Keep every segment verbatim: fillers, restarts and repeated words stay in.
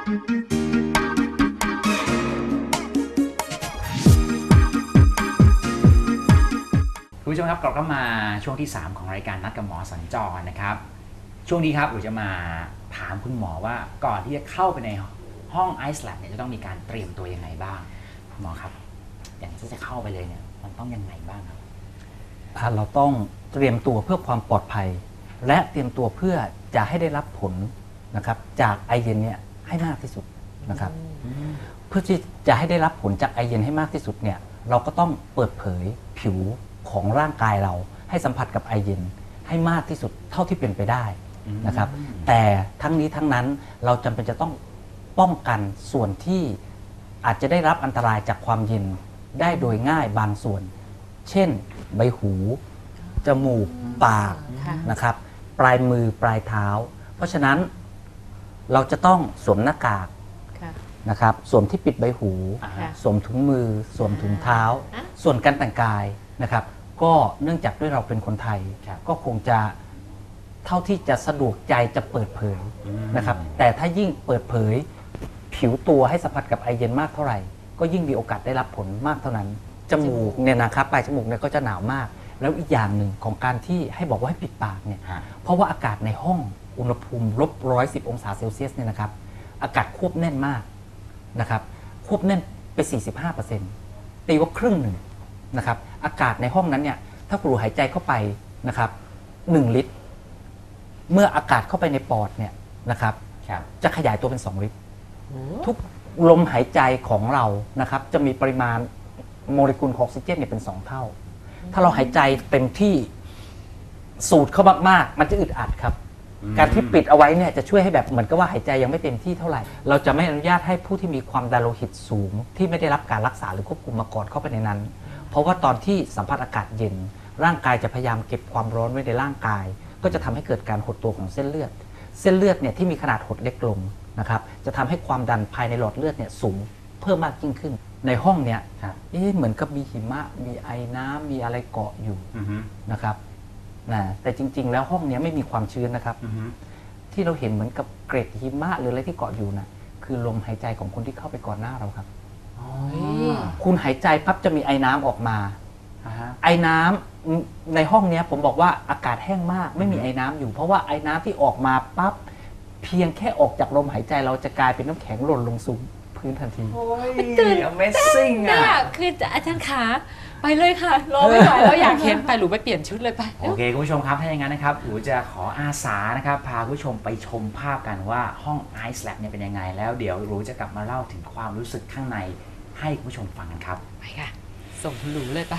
คุณผู้ชมครับกลับเข้ามาช่วงที่สามของรายการนัดกับหมอสัญจรนะครับช่วงนี้ครับเราจะมาถามคุณหมอว่าก่อนที่จะเข้าไปในห้องไอซ์แลบเนี่ยจะต้องมีการเตรียมตัวยังไงบ้างคุณหมอครับอย่างที่จะเข้าไปเลยเนี่ยมันต้องยังไงบ้างครับเราต้องเตรียมตัวเพื่อความปลอดภัยและเตรียมตัวเพื่อจะให้ได้รับผลนะครับจากไอเย็นเนี่ยให้มากที่สุดนะครับเพื่อที่จะให้ได้รับผลจากไอเย็นให้มากที่สุดเนี่ยเราก็ต้องเปิดเผยผิวของร่างกายเราให้สัมผัสกับไอเย็นให้มากที่สุดเท่าที่เป็นไปได้นะครับแต่ทั้งนี้ทั้งนั้นเราจำเป็นจะต้องป้องกันส่วนที่อาจจะได้รับอันตรายจากความเย็นได้โดยง่ายบางส่วนเช่นใบหูจมูกปากนะครับปลายมือปลายเท้าเพราะฉะนั้นเราจะต้องสวมหน้ากากนะครับสวมที่ปิดใบหูสวมถุงมือสวมถุงเท้าส่วนการแต่งกายนะครับก็เนื่องจากด้วยเราเป็นคนไทยก็คงจะเท่าที่จะสะดวกใจจะเปิดเผยนะครับแต่ถ้ายิ่งเปิดเผยผิวตัวให้สัมผัสกับไอเย็นมากเท่าไหร่ก็ยิ่งมีโอกาสได้รับผลมากเท่านั้นจมูกเนี่ยนะครับปลายจมูกเนี่ยก็จะหนาวมากแล้วอีกอย่างหนึ่งของการที่ให้บอกว่าให้ปิดปากเนี่ยเพราะว่าอากาศในห้องอุณหภูมิลบร้อยสิบองศาเซลเซียสเนี่ยนะครับอากาศควบแน่นมากนะครับควบแน่นไป สี่สิบห้าเปอร์เซ็นต์ ตีว่าครึ่งหนึ่งนะครับอากาศในห้องนั้นเนี่ยถ้าคุณหายใจเข้าไปนะครับหนึ่งลิตรเมื่ออากาศเข้าไปในปอดเนี่ยนะครับจะขยายตัวเป็นสองลิตรทุกลมหายใจของเรานะครับจะมีปริมาณโมเลกุลของออกซิเจนเนี่ยเป็นสองเท่าถ้าเราหายใจเต็มที่สูดเข้ามากๆมันจะอึดอัดครับการที่ปิดเอาไว้เนี่ยจะช่วยให้แบบเหมือนกับว่าหายใจยังไม่เต็มที่เท่าไหร่เราจะไม่อนุญาตให้ผู้ที่มีความดันโลหิตสูงที่ไม่ได้รับการรักษาหรือควบคุมมาก่อนเข้าไปในนั้นเพราะว่าตอนที่สัมผัสอากาศเย็นร่างกายจะพยายามเก็บความร้อนไว้ในร่างกายก็จะทำให้เกิดการหดตัวของเส้นเลือดเส้นเลือดเนี่ยที่มีขนาดหดเล็กลงนะครับจะทำให้ความดันภายในหลอดเลือดเนี่ยสูงเพิ่มมากยิ่งขึ้นในห้องเนี้ยเหมือนกับมีหิมะมีไอน้ำมีอะไรเกาะอยู่นะครับนะแต่จริงๆแล้วห้องนี้ไม่มีความชื้นนะครับที่เราเห็นเหมือนกับเกร็ดหิมะหรืออะไรที่เกาะอยู่นะคือลมหายใจของคนที่เข้าไปก่อนหน้าเราครับคุณหายใจปั๊บจะมีไอน้ำออกมาไอน้ำในห้องนี้ผมบอกว่าอากาศแห้งมากไม่มีไอน้ำอยู่เพราะว่าไอน้ำที่ออกมาปั๊บเพียงแค่ออกจากลมหายใจเราจะกลายเป็นน้ำแข็งหล่นลงสู่พื้นทันทีมันตื่น Amazing อ่ะคืออาจารย์ขาไปเลยค่ะรอไม่ไหวเราอยากเห็นไปหรือไปเปลี่ยนชุดเลยไปโอเคคุณผู้ชมครับถ้าอย่างนั้นนะครับหนูจะขออาสานะครับพาคุณผู้ชมไปชมภาพกันว่าห้อง Ice Lab เนี่ยเป็นยังไงแล้วเดี๋ยวหนูจะกลับมาเล่าถึงความรู้สึกข้างในให้คุณผู้ชมฟังกันครับไปค่ะส่งคุณหนูเลยไป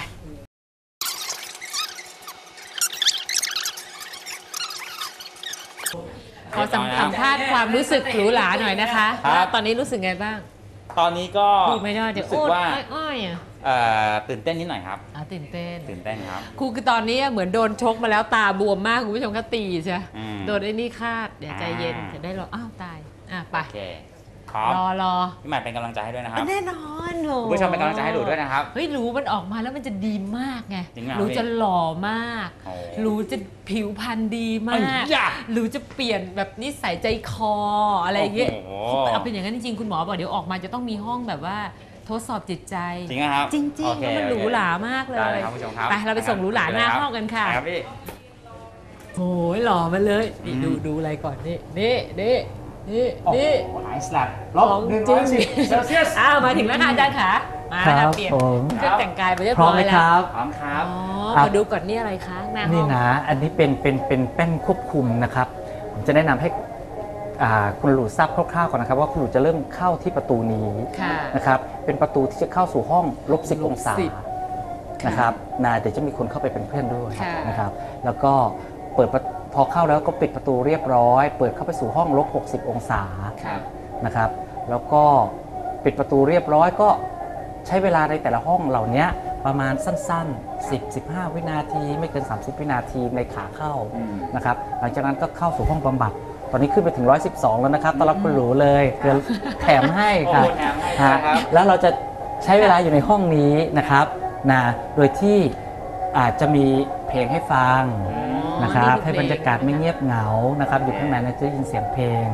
ขอสัมภาษณ์ความรู้สึกหรูหราหน่อยนะคะตอนนี้รู้สึกไงบ้างตอนนี้ก็พูดไม่ได้เดี๋ยวรู้สึกว่าตื่นเต้นนิดหน่อยครับตื่นเต้นตื่นเต้นครับครูคือตอนนี้เหมือนโดนชกมาแล้วตาบวมมากคุณผู้ชมก็ตีใช่โดนไอ้นี่คาดเดี๋ยวใจเย็นจะได้รออ้าวตายอ่ะไปรอรอพี่ใหม่เป็นกำลังใจให้ด้วยนะครับแน่นอนโหคุณผู้ชมเป็นกำลังใจให้หนูด้วยนะครับเฮ้ยหนูมันออกมาแล้วมันจะดีมากไงหนูจะหล่อมากหนูจะผิวพรรณดีมากหนูจะเปลี่ยนแบบนิสัยใจคออะไรอย่างเงี้ยเอาเป็นอย่างนั้นจริงๆคุณหมอบอกเดี๋ยวออกมาจะต้องมีห้องแบบว่าทดสอบจิตใจจริงครับจริงๆแล้วมันหรูหรามากเลยไปเราไปส่งหรูหราหน้าห้องกันค่ะครับพี่โอ้ยหล่อมาเลยนี่ดูดูอะไรก่อนนี่นี่นี่นี่นี่ไอซ์แลบลบหนึ่งร้อยสิบเซลเซียสอ้าวมาถึงแล้วค่ะอาจารย์ขามาแล้วเปลี่ยนเครื่องแต่งกายไปเรียบร้อยแล้วพร้อมครับอ๋อมาดูก่อนนี่อะไรคะหน้าห้องนี่นะอันนี้เป็นเป็นเป็นแป้นควบคุมนะครับผมจะแนะนำให้คุณหลูทราบคร่าวๆก่อนนะครับว่าคุณหลูจะเริ่มเข้าที่ประตูนี้นะครับเป็นประตูที่จะเข้าสู่ห้องลบสิบองศานะครับนะเดี๋ยวจะมีคนเข้าไปเป็นเพื่อนด้วยนะครับแล้วก็เปิดพอเข้าแล้วก็ปิดประตูเรียบร้อยเปิดเข้าไปสู่ห้องลบหกสิบองศานะครับแล้วก็ปิดประตูเรียบร้อยก็ใช้เวลาในแต่ละห้องเหล่านี้ประมาณสั้นๆ สิบถึงสิบห้า วินาทีไม่เกินสามสิบวินาทีในขาเข้านะครับหลังจากนั้นก็เข้าสู่ห้องบำบัดตอนนี้ขึ้นไปถึงหนึ่งร้อยสิบสองแล้วนะครับต้อนรับคุณหรูเลยเดี๋ยวแถมให้ค่ะแล้วเราจะใช้เวลาอยู่ในห้องนี้นะครับนะโดยที่อาจจะมีเพลงให้ฟังนะครับให้บรรยากาศไม่เงียบเหงานะครับอยู่ข้างในจะได้ยินเสียงเพลง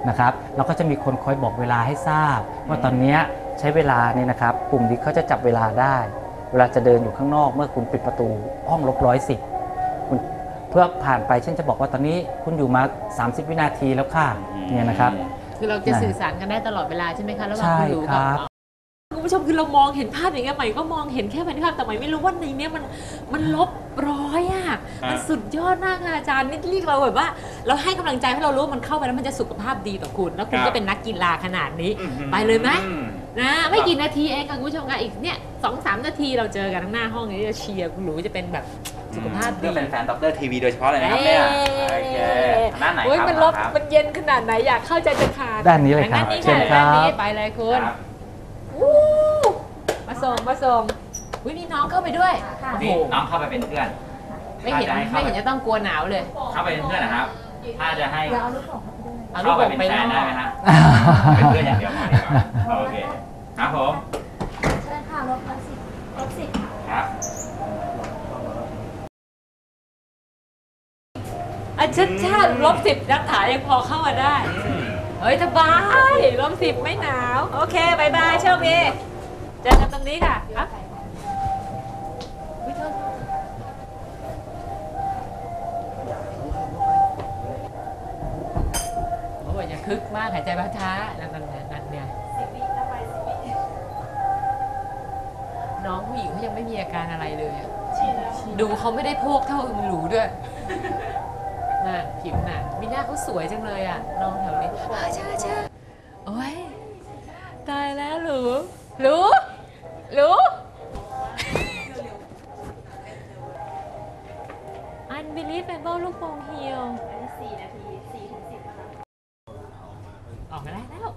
นะครับเราก็จะมีคนคอยบอกเวลาให้ทราบ ว่าตอนนี้ใช้เวลาเนี่ยนะครับปุ่มนี้เขาจะจับเวลาได้ เวลาจะเดินอยู่ข้างนอกเมื่อคุณปิดประตูห้องลบร้อยสิบคุณเพื่อผ่านไปเช่นจะบอกว่าตอนนี้คุณอยู่มาสามสิบวินาทีแล้วค่ะเนี่ยนะครับคือเราจะสื่อสารกันได้ตลอดเวลาใช่ไหมคะระหว่างใช่คุณหนูคกับรับคุณผู้ชมคือเรามองเห็นภาพอย่างเงี้ยใหม่ก็มองเห็นแค่ภาพแต่ใหม่ไม่รู้ว่าในเนี้ยมันมันลบร้อยอ่ะมันสุดยอดมากค่ะอาจารย์นี่เรียกเราแบบว่า เราให้กำลังใจให้เรารู้ว่ามันเข้าไปแล้วมันจะสุขภาพดีต่อคุณ แล้วคุณก็เป็นนักกีฬาขนาดนี้ ไปเลยไหมนะไม่กี่นาทีเองค่ะคุณผู้ชมค่ะอีกเนี่ยสองสามนาทีเราเจอกันข้างหน้าห้องนี้จะเชียร์คุณหนูจะเป็นแบบสุขภาพดีก็เป็นแฟนด็อกเตอร์ทีวีโดยเฉพาะเลยนะครับเนี่ยโอเคด้านไหนโอ้ยครับมันลบครับมันเย็นขนาดไหนอยากเข้าใจจะขาดด้านนี้เลยครับด้านนี้เชิค่ะญครับด้านนี้ไปเลยคุณครับอู้มาส่งมาส่งวิมีน้องเข้าไปด้วยโอ้โหนี่น้องเข้าไปเป็นเพื่อนไม่เห็นถ้าจะให้ไม่เข้าเห็นจะต้องกลัวหนาวเลยเข้าไปเป็นเพื่อนนะครับ ถ้าจะให้เอาลูกเข้าโป่ไปงเป็นไปแฟล่นได้อไหมฮะเป็นเพื่อนอย่างเดียวพอดีกว่าโอเคครับผมเชิญค่ะลบลบสิบลบสิบครับอาชัดชาติลบสิบนักถ่ายยังพอเข้ามาได้ เฮ้ยสบายลบสิบไม่หนาว โอเคบายบายโชคดีเจอกันตรงนี้ค่ะครับอุ๊ยโทษโอ้ยอย่าคึกมากหายใจช้าๆนั่นนั่นนั่นเนี่ยน้องผู้หญิงเขายังไม่มีอาการอะไรเลยอะดูเขาไม่ได้โพกเท่าอึมหรูด้วยน่ะผิวหนักมีหน้าเขาสวยจังเลยอ่ะน้องแถวนี้อ่าใช่ใช่โอ้ยตายแล้วหรูหรูหรูอันบิลีฟเป็นบ้าลูกโป่งเหี่ยวสี่นาทีสี่ถึงสิบออกมาได้แล้ว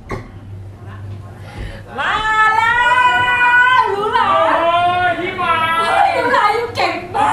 มาแล้วหรูหราพี่หมาหรูหราอยู่เก่งมาก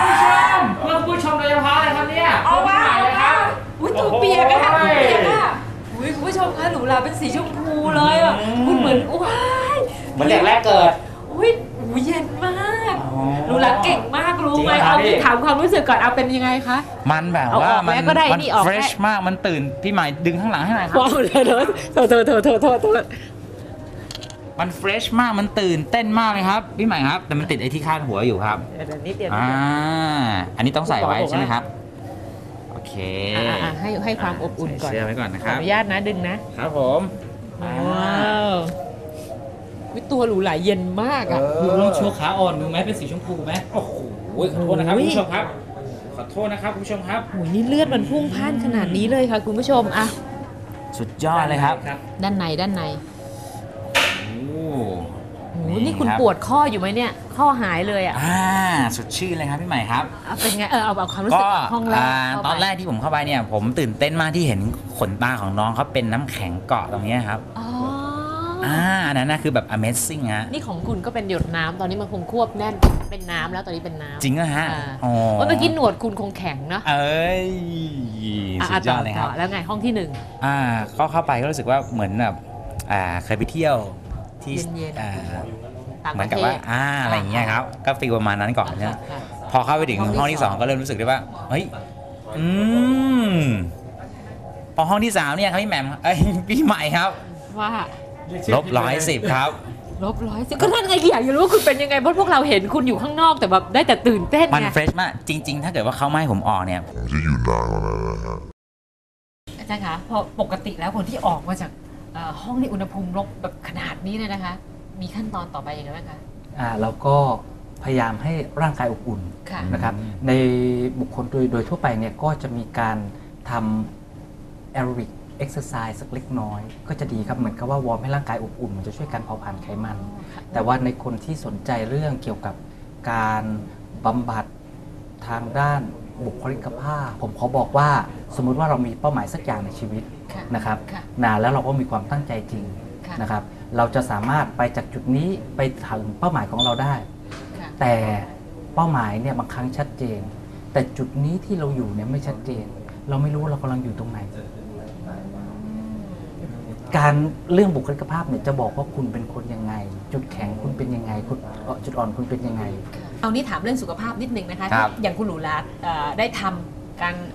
เพื่อนผู้ชมโดยเฉพาะเลยครับเนี่ยเอามาเพื่อนผู้ใหม่เลยครับอุ้ยตัวเปียกอะค่ะตัวเปียกอะอุ้ยคุณผู้ชมคะหรูหราเป็นสีชมพูเลยอะคุณเหมือนว้ายเหมือนเด็กแรกเกิดอุ้ยอุ้ยเย็นมากหรูหราเก่งมากรู้จริงไหมเหรอครัเอาบพี่ถามความรู้สึกก่อนเอาเป็นยังไงคะมันแบบเอาว่าออกมันแม่ก็ได้มันนี่ออกเฟรชแม่มากมันตื่นพี่ใหม่ดึงข้างหลังให้หน่อยครับว้าวเลยเนอะโทษโทษโทษโทษโทษโทษมันเฟรชมากมันตื่นเต้นมากเลยครับพี่ใหม่ครับแต่มันติดไอ้ที่คาดหัวอยู่ครับเดี๋ยวนิดเดียวอ่าอันนี้ต้องใส่ไว้ใช่ไหมครับโอเคอ่าอ่าให้ให้ความอบอุ่นก่อนใส่เสื้อไว้ก่อนนะขคอรับอนุญาตนะดึงนะครับผมว้าววิตัวหรูหราเย็นมากอะดูลองโชว์ขาอ่อนดูไหมเป็นสีชมพูไหมโอ้โหขอโทษนะครับคุณผู้ชมครับขอโทษนะครับคุณผู้ชมครับโอ้ยนี่เลือดมันพุ่งพล่านขนาดนี้เลยค่ะคุณผู้ชมอะสุดยอดเลยครับด้านในด้านในโอ้โอ้โหนี่คุณปวดข้ออยู่ไหมเนี่ย ข้อหายเลยอ่ะอ่าสดชื่นเลยครับพี่ใหม่ครับเอาเป็นไง เออ เอาเอาความรู้สึก็กห้องแรกอ่าเข้าไปตอนแรกที่ผมเข้าไปเนี่ยผมตื่นเต้นมากที่เห็นขนตาของน้องเขาเป็นน้ำแข็งเกาะตรงเนี้ยครับอ๋ออ่าอันนั้นนะคือแบบ amazing ฮะนี่ของคุณก็เป็นหยดน้ำตอนนี้มันคงควบแน่น เป็นน้ำแล้วตอนนี้เป็นน้ำจริงเหรอฮะอ่าอ๋อโอ้ยเมื่อกี้หนวดคุณคงแข็งเนอะเอ้ยอ่ะสุดยอดเลยครับต่แล้วไงห้องที่หนึ่งอ่าก็เข้าไปก็รู้สึกว่าเหมือนแบบอ่าเคยไปเที่ยวที่เย็นๆอ่าต่างเหปมือนระกับเทว่าศอ่าอะไรอย่างเงี้ยครับก็ฟีลประมาณนั้นก่อนเนี่ยค่ะพอเข้าไปถึงห้องที่ห้องที่สองสองก็เริ่มรู้สึกได้ว่าเฮ้ยอืมพอห้องที่สามเนี่ยครับพี่แหม่มเอ้ยพี่ใหม่ครับว่าลบร้อยสิบครับลบร้อยสิก็นั่นไงอยากจะรู้ว่าคุณเป็นยังไงเพราะพวกเราเห็นคุณอยู่ข้างนอกแต่แบบได้แต่ตื่นเต้นมันไงเฟรชมากจริง ๆ ถ้าเกิดว่าเขาไม่ให้ผมออกเนี่ยจะอยู่นานกว่านั้นนะฮะอาจารย์คะพอปกติแล้วคนที่ออกมาจากเอ่อห้องในอุณหภูมิลบแบบขนาดนี้เนี่ยนะคะ มีขั้นตอนต่อไปยังไงบ้างคะอ่าเราก็พยายามให้ร่างกายอบอุ่นค่ะนะครับในบุคคลโดยโดยทั่วไปเนี่ยก็จะมีการทำแอโรบิกเอ็กซ์ไซส์สักเล็กน้อย ก็จะดีครับเหมือนกับว่าวอร์มให้ร่างกายอบอุ่นมันจะช่วยการเผาผลาญไขมัน แต่ว่าในคนที่สนใจเรื่องเกี่ยวกับการบำบัดทางด้านบุคลิกภาพ ผมขอบอกว่าสมมุติว่าเรามีเป้าหมายสักอย่างในชีวิตค่ะนะครับค่ะนานแล้วเราก็มีความตั้งใจจริงค่ะนะครับเราจะสามารถไปจากจุดนี้ไปถึงเป้าหมายของเราได้ค่ะแต่เป้าหมายเนี่ยบางครั้งชัดเจน แต่จุดนี้ที่เราอยู่เนี่ยไม่ชัดเจน เราไม่รู้ว่าเรากำลังอยู่ตรงไหน การเรื่องบุคลิกภาพเนี่ยจะบอกว่าคุณเป็นคนยังไง จุดแข็งคุณเป็นยังไงคุณเอ่อจุดอ่อนคุณเป็นยังไงเอานี่ถามเรื่องสุขภาพนิดนึงนะคะครับอย่างคุณหรูรัตน์เอ่อได้ทำการ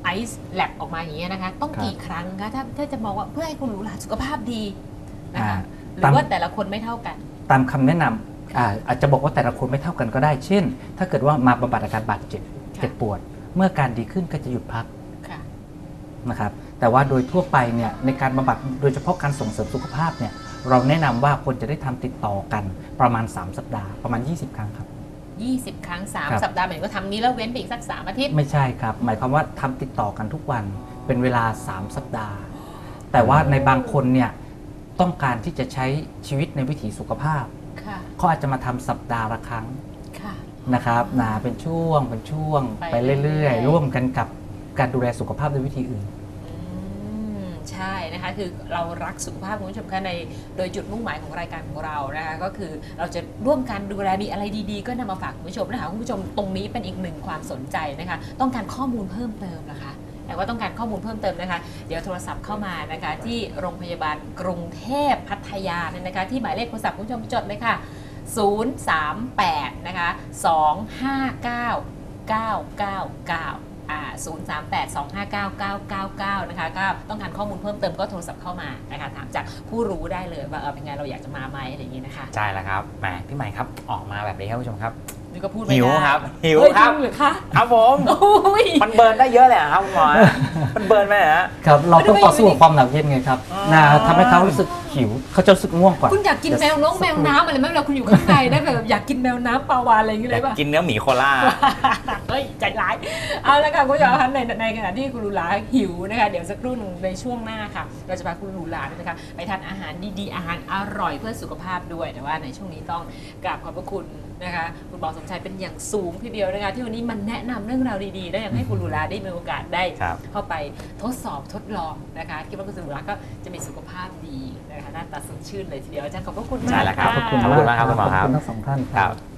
ไอซ์แลบออกมาอย่างเงี้ยนะคะต้องกี่ครั้งคะถ้าถ้าจะมองว่าเพื่อให้คุณหรูหราสุขภาพดีนะคะหรือว่าแต่ละคนไม่เท่ากันตามคำแนะนำอาอาจจะบอกว่าแต่ละคนไม่เท่ากันก็ได้เช่น ถ้าเกิดว่ามาบำบัดอาการบาดเจ็บเจ็บปวดเมื่อการดีขึ้นก็จะหยุดพักนะครับแต่ว่าโดยทั่วไปเนี่ยในการบำบัดโดยเฉพาะการส่งเสริมสุขภาพเนี่ยเราแนะนำว่าควรจะได้ทำติดต่อกันประมาณสามสัปดาห์ประมาณยี่สิบครั้งครับยี่สิบครั้งสามสัปดาห์เหมือนก็ทำนี้แล้วเว้นไปอีกสักสามอาทิตย์ไม่ใช่ครับหมายความว่าทำติดต่อกันทุกวันเป็นเวลาสามสัปดาห์แต่ว่าในบางคนเนี่ยต้องการที่จะใช้ชีวิตในวิถีสุขภาพเขาอาจจะมาทำสัปดาห์ละครั้งนะครับนะเป็นช่วงเป็นช่วงไปเรื่อยๆร่วมกันกับการดูแลสุขภาพด้วยวิธีอื่นใช่นะคะคือเรารักสุขภาพคุณผู้ชมคะในโดยจุดมุ่งหมายของรายการของเรานะคะก็คือเราจะร่วมกันดูแลมีอะไรดีๆก็นำมาฝากคุณผู้ชมนะคะคุณผู้ชมตรงนี้เป็นอีกหนึ่งความสนใจนะคะต้องการข้อมูลเพิ่มเติมนะคะแต่ว่าต้องการข้อมูลเพิ่มเติมนะคะเดี๋ยวโทรศัพท์เข้ามานะคะที่โรงพยาบาลกรุงเทพพัทยาเนี่ยนะคะที่หมายเลขโทรศัพท์คุณผู้ชมจดเลยค่ะศูนย์ สาม แปดนะคะสอง ห้า เก้า เก้า เก้า เก้าอ่าศูนย์ สาม แปด สอง ห้า เก้า เก้า เก้า เก้านะคะก็ต้องการข้อมูลเพิ่มเติมก็โทรศัพท์เข้ามานะคะถามจากผู้รู้ได้เลยว่าเออเป็นไงเราอยากจะมาไหมอะไรอย่างนี้นะคะใช่แล้วครับแหมพี่ใหม่ครับออกมาแบบนี้ครับผู้ชมครับนี่ก็พูดไม่ได้หิวครับหิวครับหรือคะครับผมมันเบิร์นได้เยอะเลยครับคุณหมอมันเบิร์นไหมฮะครับเราต้องต่อสู้กับความหนาวเย็นไงครับนะทำให้เขารู้สึกหิวเขาจะรู้สึกง่วงก่อนคุณอยากกินแมวน้องแมวน้ำอะไรไหมเราคุณอยู่ข้างในได้แบบอยากกินแมวน้ำปลาวานอะไรอย่างเงี้ยเลยป่ะกินเนื้อหมีโคล่าเฮ้ยใจร้ายเอาละค่ะคุณผู้ชมคะในในขณะที่คุณหรูหราหิวนะคะเดี๋ยวสักครู่หนึ่งในช่วงหน้าค่ะเราจะพาคุณหรูหรานะคะไปทานอาหารดีๆอาหารอร่อยเพื่อสุขภาพด้วยแต่ว่าในช่วงนี้ต้องกราบขอบพระคุณนะคะคุณหมอสมชัยเป็นอย่างสูงทีเดียวนะคะที่วันนี้มันแนะนำเรื่องราวดีๆและยังให้คุณหรูหราได้มีโอกาสได้เข้าไปทดสอบทดลองนะคะคิดว่าคุณหรูหราก็จะมีสุขภาพดีนะคะหน้าตาสดชื่นเลยทีเดียวอาจารย์ขอบพระคุณมากใช่แล้วครับขอบคุณมากครับคุณหมอครับขอบคุณทั้งสองท่านครับ